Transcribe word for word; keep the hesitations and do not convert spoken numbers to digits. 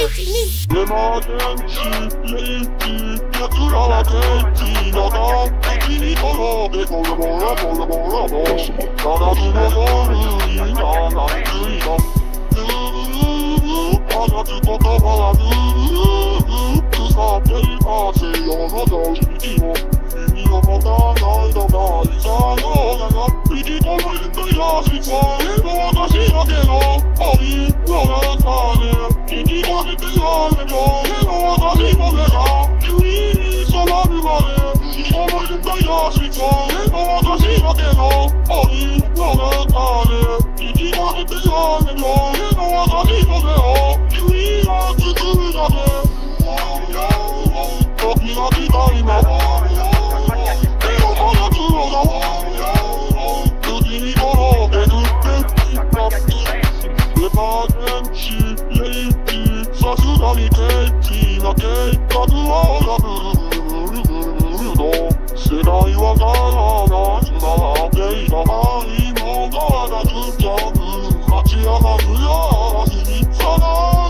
エマージェンシー、レイティ奴らはケイティだが口にとろでボロボロボロボロボロ七つの夜にならついた放つ言葉はずーっと腐っていた西洋の常識を耳を持たないのがいさようだが生き込むんだよしさえの私だけの愛の中で生き込めてやれよえの私の目が君に染まるまで生き込むんだよしさえの私だけの愛の中で生き込めてやれよえの私の目を君が作るだけ時が来た今手を放つのだ口にとろけるって言ったエマージェンシーレイティさすがにケイティな計画を破るの世代はガラガラでいた愛もガラガラつきゃく勝ち上がるよ秘密さが